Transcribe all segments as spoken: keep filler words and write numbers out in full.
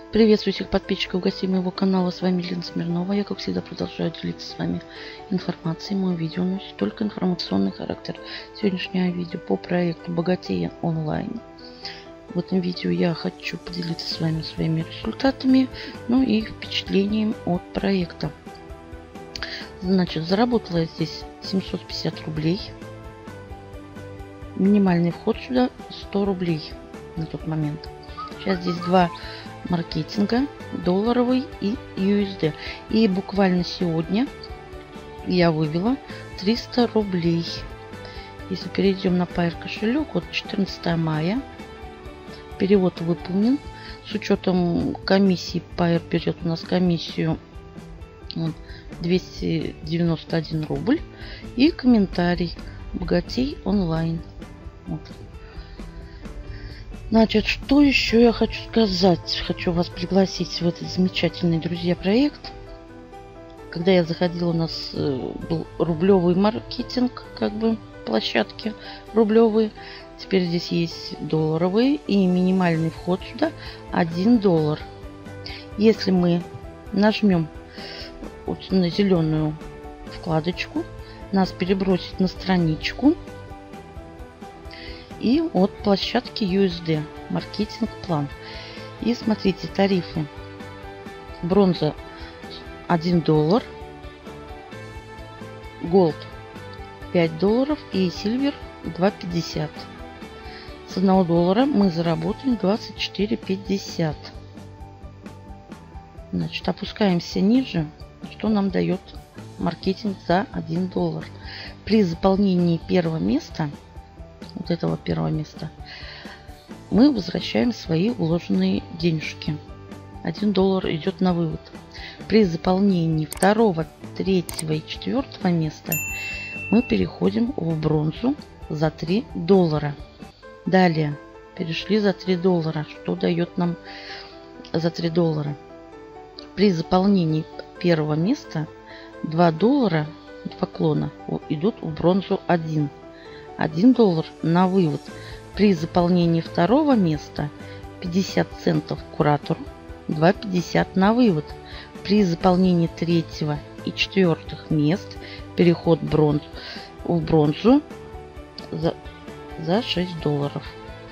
Приветствую всех подписчиков, гостей моего канала. С вами Лена Смирнова. Я, как всегда, продолжаю делиться с вами информацией. Мое видео носит только информационный характер. Сегодняшнее видео по проекту «Богатея онлайн». В этом видео я хочу поделиться с вами своими результатами, ну и впечатлением от проекта. Значит, заработала я здесь семьсот пятьдесят рублей. Минимальный вход сюда сто рублей на тот момент. Сейчас здесь два маркетинга, долларовый и ю эс ди. И буквально сегодня я вывела триста рублей. Если перейдем на Payeer кошелек, вот четырнадцатое мая, перевод выполнен. С учетом комиссии, Payeer берет у нас комиссию двести девяносто один рубль. И комментарий: богатей онлайн. Вот. Значит, что еще я хочу сказать? Хочу вас пригласить в этот замечательный, друзья, проект. Когда я заходила, у нас был рублевый маркетинг, как бы площадки рублевые. Теперь здесь есть долларовые, и минимальный вход сюда один доллар. Если мы нажмем вот на зеленую вкладочку, нас перебросит на страничку и от площадки ю эс ди, маркетинг план. И смотрите, тарифы: бронза один доллар, голд пять долларов и сильвер два пятьдесят. С одного доллара мы заработаем двадцать четыре пятьдесят. Значит, опускаемся ниже. Что нам дает маркетинг за один доллар? При заполнении первого места, вот этого первого места, мы возвращаем свои вложенные денежки. один доллар идет на вывод. При заполнении второго, третьего и четвертого места мы переходим в бронзу за три доллара. Далее перешли за три доллара. Что дает нам за три доллара? При заполнении первого места два доллара, два клона, идут в бронзу один. один доллар на вывод. При заполнении второго места пятьдесят центов куратору, два пятьдесят на вывод. При заполнении третьего и четвертых мест переход бронз, в бронзу за, за шесть долларов.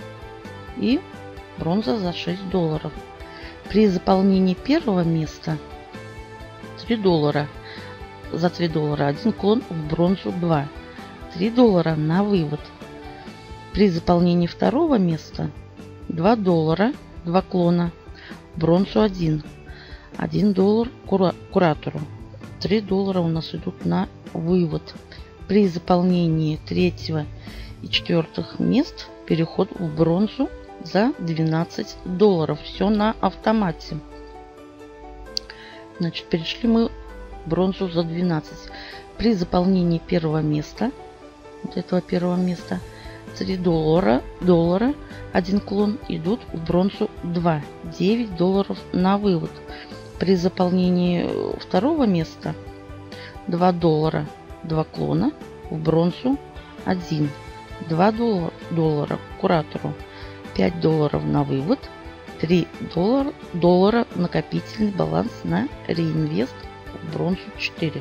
И бронза за шесть долларов. При заполнении первого места три доллара. За три доллара один клон в бронзу два. три доллара на вывод. При заполнении второго места два доллара, два клона, бронзу один. один доллар кура куратору. три доллара у нас идут на вывод. При заполнении третьего и четвертых мест переход в бронзу за двенадцать долларов. Все на автомате. Значит, перешли мы в бронзу за двенадцать. При заполнении первого места, вот этого первого места, три доллара, доллара, один клон идут в бронзу два. девять долларов на вывод. При заполнении второго места два доллара, два клона в бронзу один. два доллара куратору, пять долларов на вывод, три доллара, доллара накопительный баланс на реинвест в бронзу четыре.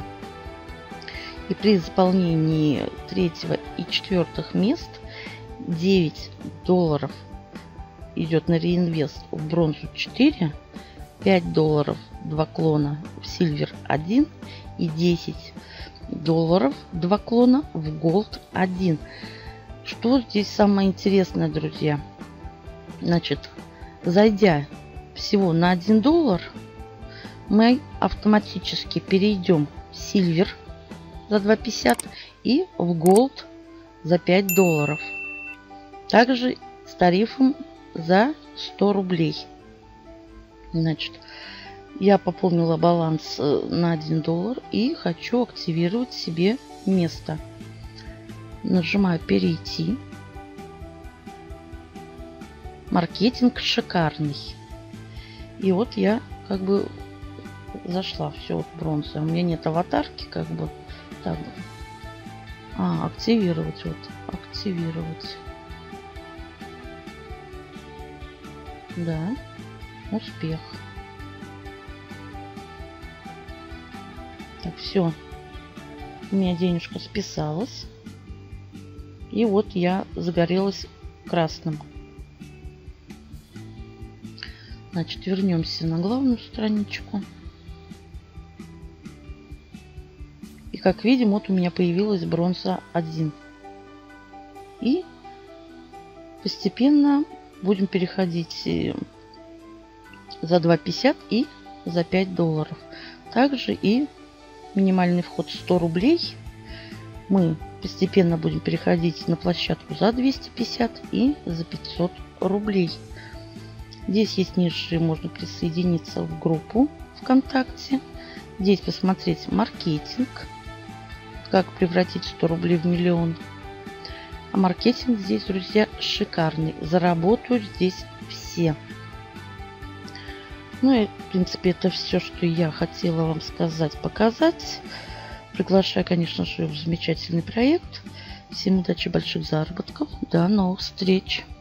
И при заполнении третьего и четвертых мест девять долларов идет на реинвест в бронзу четыре, пять долларов два клона в сильвер один и десять долларов два клона в голд один. Что здесь самое интересное, друзья? Значит, зайдя всего на один доллар, мы автоматически перейдем в сильвер за два пятьдесят и в голд за пять долларов. Также с тарифом за сто рублей. Значит, я пополнила баланс на один доллар и хочу активировать себе место. Нажимаю перейти. Маркетинг шикарный. И вот я как бы зашла. Все, вот бронза. У меня нет аватарки, как бы. Так. А, активировать. Вот. Активировать. Да. Успех. все. У меня денежка списалась. И вот я загорелась красным. Значит, вернемся на главную страничку. И как видим, вот у меня появилась бронза один. И постепенно будем переходить за два пятьдесят и за пять долларов. Также и минимальный вход сто рублей. Мы постепенно будем переходить на площадку за двести пятьдесят и за пятьсот рублей. Здесь есть ниже, можно присоединиться в группу ВКонтакте. Здесь посмотреть маркетинг, как превратить сто рублей в миллион. А маркетинг здесь, друзья, шикарный. Заработают здесь все. Ну и, в принципе, это все, что я хотела вам сказать, показать. Приглашаю, конечно же, в замечательный проект. Всем удачи, больших заработков. До новых встреч!